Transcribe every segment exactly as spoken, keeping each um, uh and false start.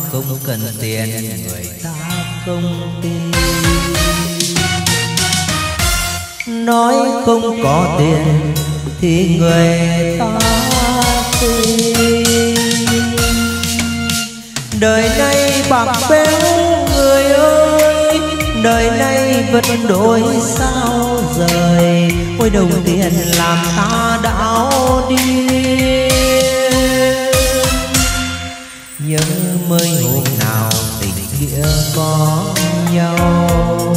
không cần tiền người ta không tin. Nói không có tiền thì người ta tin. Đời này bạc bẽo người ơi, đời này vật đổi sao rời. Ôi đồng tiền làm ta đảo điên. Nhớ mới hôm nào tình nghĩa có nhau,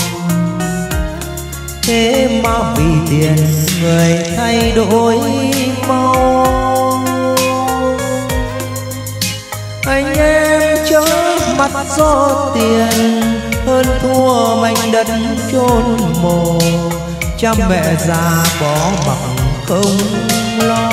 thế mà vì tiền người thay đổi mau. Anh em chớ mặt do tiền, hơn thua mảnh đất chôn mồ. Cha mẹ già bỏ mặc không lo.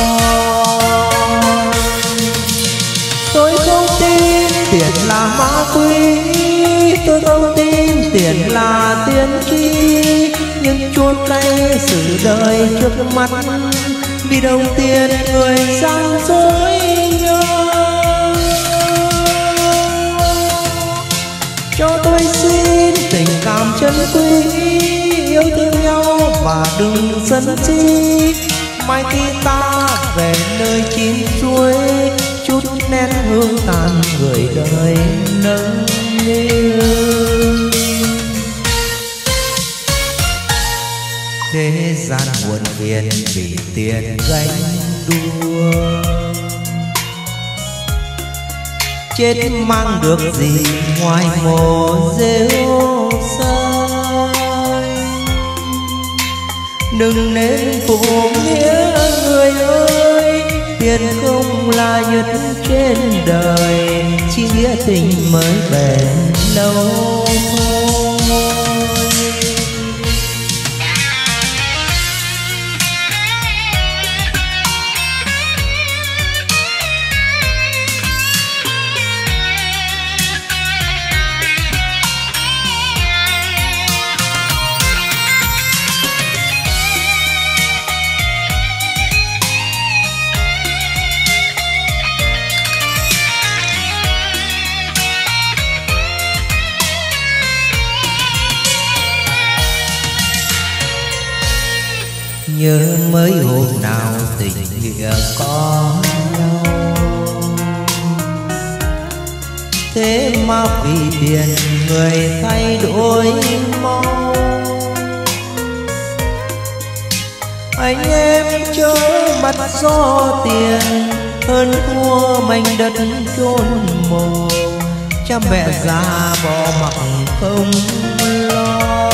Tôi không tin tiền là ma túy, tôi không tin tiền là tiên tri. Nhưng chuột tay sự đời trước mắt, vì đồng tiền người gian dối nhau. Cho tôi xin tình cảm chân quý, yêu thương nhau và đừng sân si. Mai khi ta về nơi chín suối, chút nén hương tàn người đời nâng niu. Thế gian buồn phiền vì tiền gánh đua, chết mang được gì ngoài mồ rêu xanh. Đừng nên phụ nghĩa người ơi, tiền không là nhất trên đời, chỉ nghĩa tình mới bền lâu thôi. Nhớ mới hôm nào tình nghĩa có nhau, thế mà vì tiền người thay đổi mau. Anh em chớ mặt do tiền, hơn thua mảnh đất chôn mồ. Cha mẹ già bỏ mặc không lo.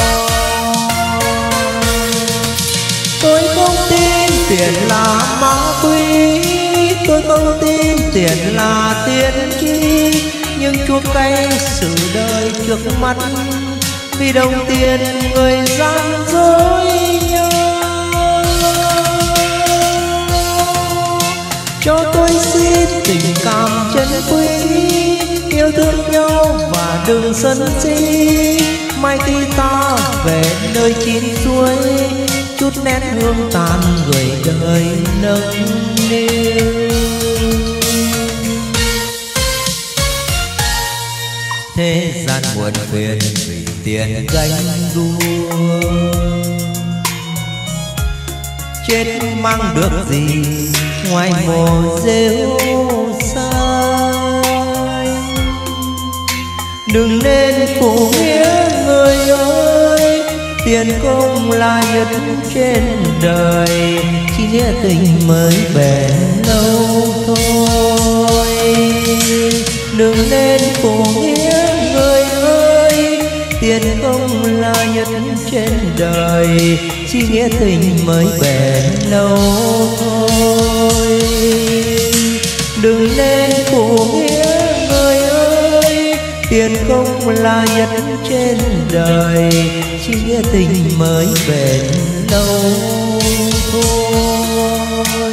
Tôi không tin tiền là ma túy, tôi không tin tiền là tiên tri. Nhưng chua cay sự đời trước mắt, vì đồng tiền người gian dối nhau. Cho tôi xin tình cảm chân quý, yêu thương nhau và đừng sân si. Mai khi ta về nơi chín suối, chút nét hương tàn người đời nâng niu. Thế gian buồn phiền vì tiền gánh đua, chết mang được gì ngoài mồ rêu xanh. Đừng nên phụ nghĩa người ơi, tiền không là nhất trên đời, chỉ nghĩa tình mới bền lâu thôi. Đừng nên phụ nghĩa người ơi, tiền không là nhất trên đời, chỉ nghĩa tình mới bền lâu thôi. Đừng nên phụ nghĩa người ơi, tiền không là nhất trên đời, chỉ nghĩa tình mới bền lâu thôi.